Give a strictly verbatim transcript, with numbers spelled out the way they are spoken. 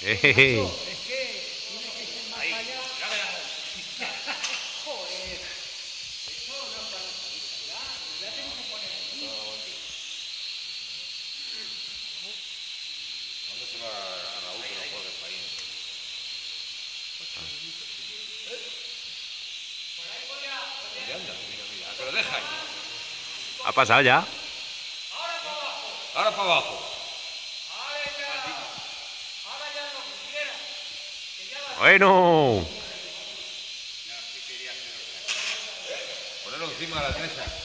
Jejeje. Que lo deja ahí. Ha pasado ya. Ahora para abajo. Bueno. Ponerlo encima de la derecha.